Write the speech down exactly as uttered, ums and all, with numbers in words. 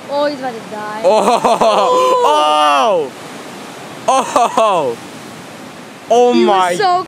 Oh, he's about to die. Oh! Oh! Oh! Oh he my was so